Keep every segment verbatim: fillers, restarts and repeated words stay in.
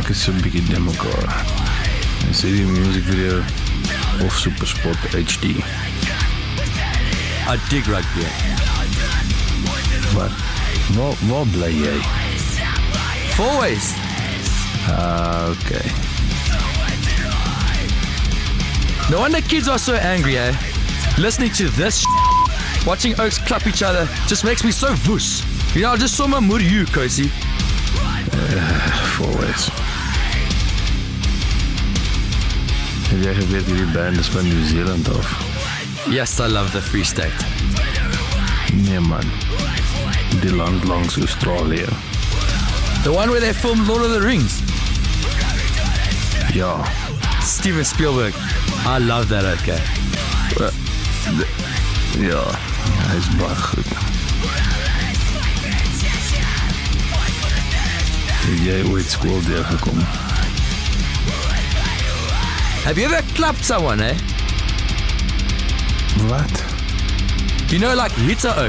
ek is so 'n bietjie de mekaar. Is hierdie music video of Supersport H D? I dig rugby. Wat? Waar, waar bly jy? Always. Ah, okay. No wonder kids are so angry, eh? Listening to this sh- watching oaks clap each other just makes me so woes. You know, I just saw my moeder you, Kosie. Uh, always. Heb jy geweet hierdie band is van New Zealand af? Yes, I love the Free State. Nee man, die land langs Australië. The one where they filmed Lord of the Rings. Ja. Steven Spielberg. I love that, okay. Uh, de, ja, hy is baie goed. Het jy ooit skool deurgekom? Have you ever clapped someone, eh? Wat? You know, like Hitler oak.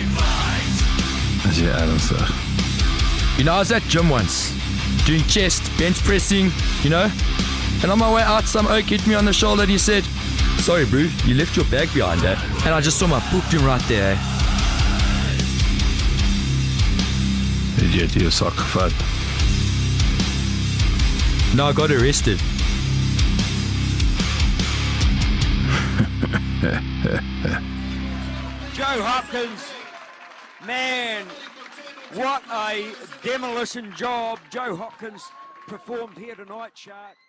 Is jy ernstig? You know, I was at gym once, doing chest, bench pressing, you know, and on my way out, some oak hit me on the shoulder and he said, "Sorry, bro, you left your bag behind there." And I just saw my pooped him right there, eh? Het jy het jou sak gevat? No, I got arrested. Joe Hopkins, man, what a demolition job Joe Hopkins performed here tonight, Shark.